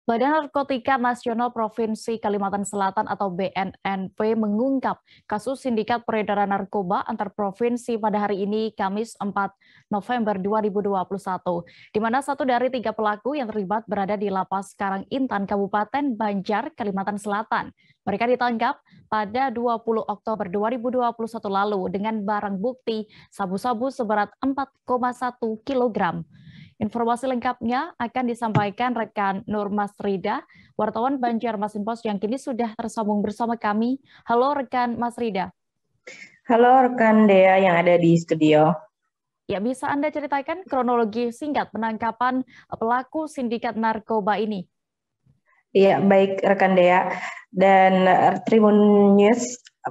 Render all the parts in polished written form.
Badan Narkotika Nasional Provinsi Kalimantan Selatan atau BNNP mengungkap kasus sindikat peredaran narkoba antar provinsi pada hari ini Kamis 4 November 2021, di mana satu dari tiga pelaku yang terlibat berada di Lapas Karangintan Kabupaten Banjar, Kalimantan Selatan. Mereka ditangkap pada 20 Oktober 2021 lalu dengan barang bukti sabu-sabu seberat 4,1 kilogram. Informasi lengkapnya akan disampaikan rekan Nur Masrida, wartawan Banjarmasin Post yang kini sudah tersambung bersama kami. Halo rekan Masrida. Halo rekan Dea yang ada di studio. Ya, bisa Anda ceritakan kronologi singkat penangkapan pelaku sindikat narkoba ini? Iya, baik rekan Dea. Dan Tribun News,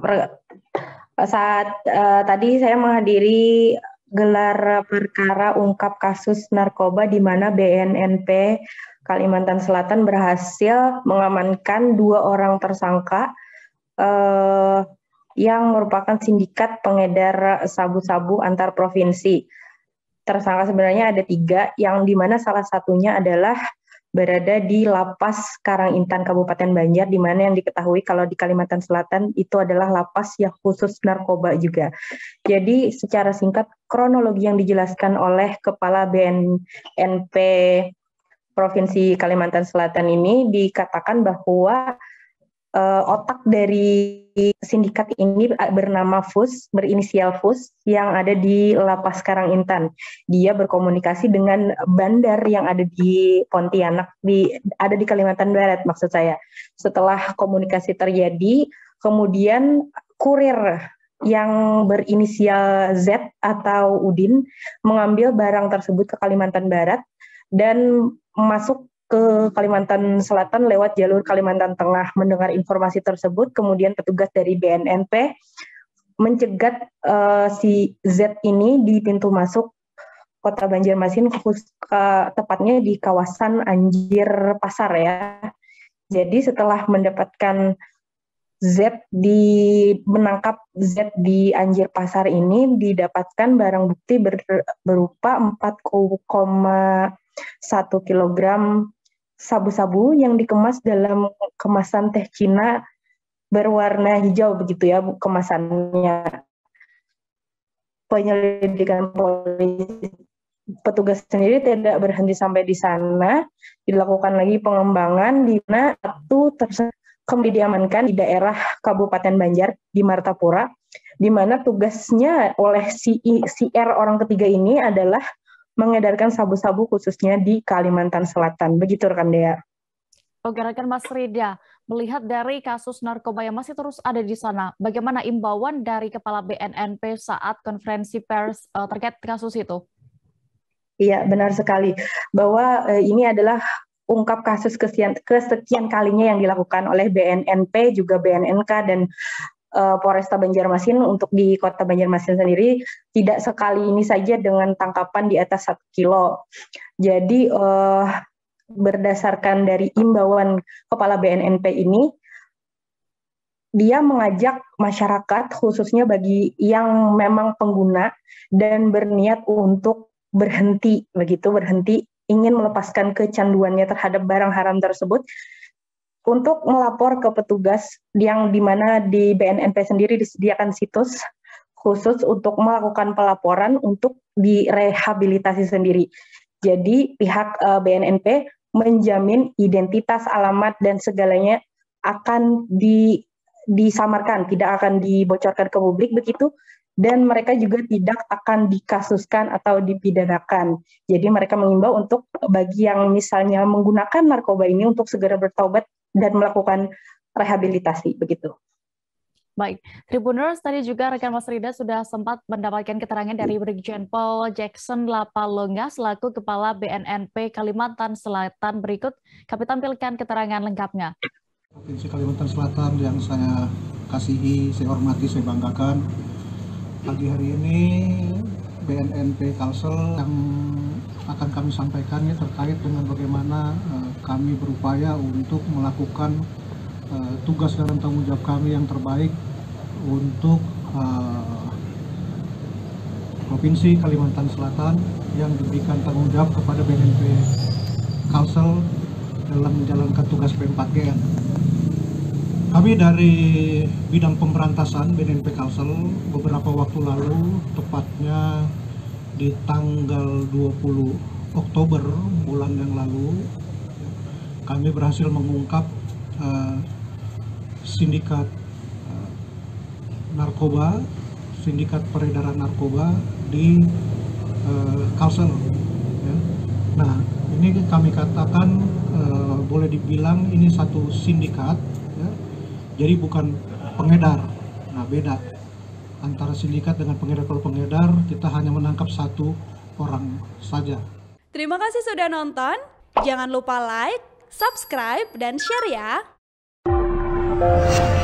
saat tadi saya menghadiri gelar perkara ungkap kasus narkoba di mana BNNP Kalimantan Selatan berhasil mengamankan 2 orang tersangka yang merupakan sindikat pengedar sabu-sabu antar provinsi. Tersangka sebenarnya ada 3, yang dimana salah satunya adalah berada di Lapas Karangintan Kabupaten Banjar, di mana yang diketahui kalau di Kalimantan Selatan itu adalah lapas yang khusus narkoba juga. Jadi secara singkat kronologi yang dijelaskan oleh Kepala BNNP Provinsi Kalimantan Selatan ini dikatakan bahwa otak dari sindikat ini bernama Fus, berinisial Fus, yang ada di Lapas Karangintan. Dia berkomunikasi dengan bandar yang ada di Pontianak, ada di Kalimantan Barat maksud saya. Setelah komunikasi terjadi, kemudian kurir yang berinisial Z atau Udin mengambil barang tersebut ke Kalimantan Barat dan masuk ke Kalimantan Selatan lewat jalur Kalimantan Tengah. Mendengar informasi tersebut, kemudian petugas dari BNNP mencegat si Z ini di pintu masuk Kota Banjarmasin, tepatnya di kawasan Anjir Pasar ya. Jadi setelah mendapatkan menangkap Z di Anjir Pasar ini, didapatkan barang bukti berupa 4,1 kilogram sabu-sabu yang dikemas dalam kemasan teh Cina berwarna hijau begitu ya kemasannya. Penyelidikan polisi, petugas sendiri tidak berhenti sampai di sana, dilakukan lagi pengembangan di mana satu tersangka kembali diamankan di daerah Kabupaten Banjar di Martapura, di mana tugasnya oleh si R orang ketiga ini adalah mengedarkan sabu-sabu khususnya di Kalimantan Selatan. Begitu rekan Dea. Oke, rekan Mas Rida, melihat dari kasus narkoba yang masih terus ada di sana, bagaimana imbauan dari Kepala BNNP saat konferensi pers terkait kasus itu? Iya, benar sekali. Bahwa ini adalah ungkap kasus kesekian kalinya yang dilakukan oleh BNNP, juga BNNK, dan Polresta Banjarmasin. Untuk di Kota Banjarmasin sendiri tidak sekali ini saja dengan tangkapan di atas 1 kilo. Jadi berdasarkan dari imbauan Kepala BNNP ini, dia mengajak masyarakat khususnya bagi yang memang pengguna dan berniat untuk berhenti ingin melepaskan kecanduannya terhadap barang haram tersebut, untuk melapor ke petugas yang dimana di BNNP sendiri disediakan situs khusus untuk melakukan pelaporan untuk direhabilitasi sendiri. Jadi pihak BNNP menjamin identitas, alamat, dan segalanya akan disamarkan, tidak akan dibocorkan ke publik begitu, dan mereka juga tidak akan dikasuskan atau dipidanakan. Jadi mereka mengimbau untuk bagi yang misalnya menggunakan narkoba ini untuk segera bertaubat dan melakukan rehabilitasi begitu. Baik, Tribuners, tadi juga rekan Mas Rida sudah sempat mendapatkan keterangan dari Brigjen Pol Jackson Lapalonga selaku Kepala BNNP Kalimantan Selatan. Berikut kami tampilkan keterangan lengkapnya. Provinsi Kalimantan Selatan yang saya kasihi, saya hormati, saya banggakan. Pagi hari ini BNNP Kalsel yang akan kami sampaikan terkait dengan bagaimana kami berupaya untuk melakukan tugas dan tanggung jawab kami yang terbaik untuk Provinsi Kalimantan Selatan yang diberikan tanggung jawab kepada BNNP Kalsel dalam menjalankan tugas P4GN. Kami dari bidang pemberantasan BNNP Kalsel beberapa waktu lalu, tepatnya di tanggal 20 Oktober bulan yang lalu, kami berhasil mengungkap sindikat narkoba, sindikat peredaran narkoba di Kalsel. Ya. Nah, ini kami katakan boleh dibilang ini satu sindikat, ya. Jadi bukan pengedar. Nah, beda antara sindikat dengan pengedar. Kalau pengedar kita hanya menangkap satu orang saja. Terima kasih sudah nonton. Jangan lupa like, subscribe, dan share ya.